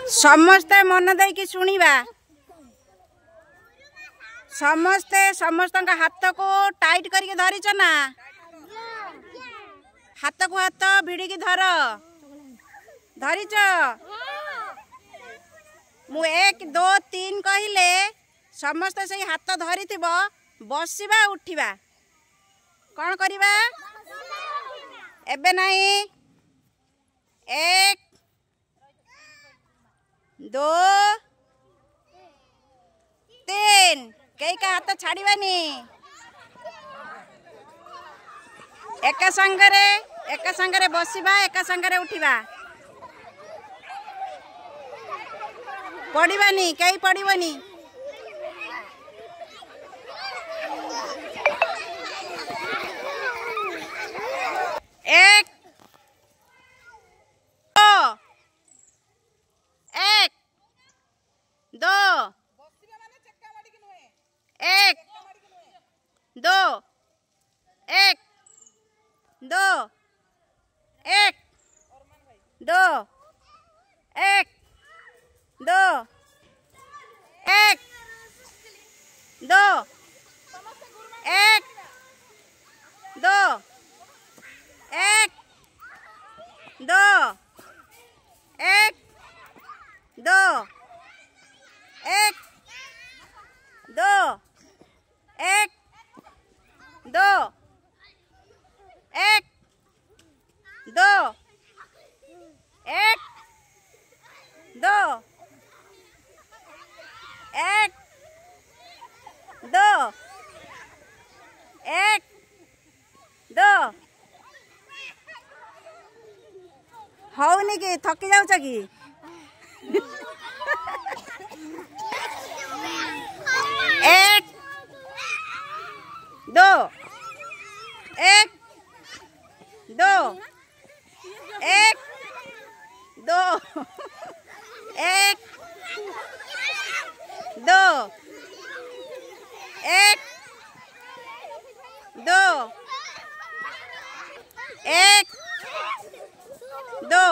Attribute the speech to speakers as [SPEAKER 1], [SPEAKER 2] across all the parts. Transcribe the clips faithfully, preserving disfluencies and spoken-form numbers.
[SPEAKER 1] समस्ते मन दे कि शुणा समस्ते समस्त हाथ को टाइट करके धरीच ना हाथ को हाथ भिड़िकी धर धरीच मु एक दो तीन कहले समस्त से हाथ धरी बसवा उठिबा कौन करिबा एबे नहीं एक दो तीन कई का हाथ छाड़बानी एक संगरे एक संगरे बसवा एक संगरे उठिबा पड़बानी कई पड़बनी एक दो एक दो एक दो एक दो एक दो एक दो एक दो एक दो एक दो एक दो एक दो एक दो एक दो एक दो एक दो हौनी कि थकी जाऊच कि एक दो एक दो एक दो एक दो एक दो एक दो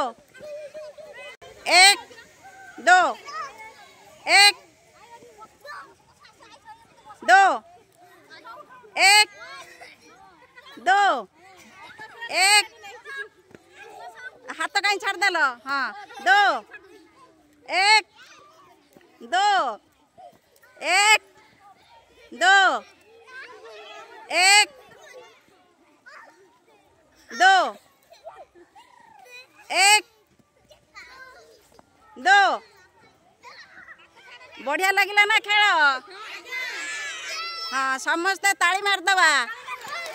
[SPEAKER 1] एक दो एक दो एक दो एक हाथ कहीं छाड़ देल हाँ दो एक दो एक दो एक दो एक दो बढ़िया लगिला ना खेल हाँ समस्ते ताली मारदवा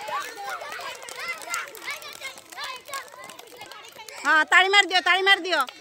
[SPEAKER 1] हाँ ताली मार दियो ताली मार दियो।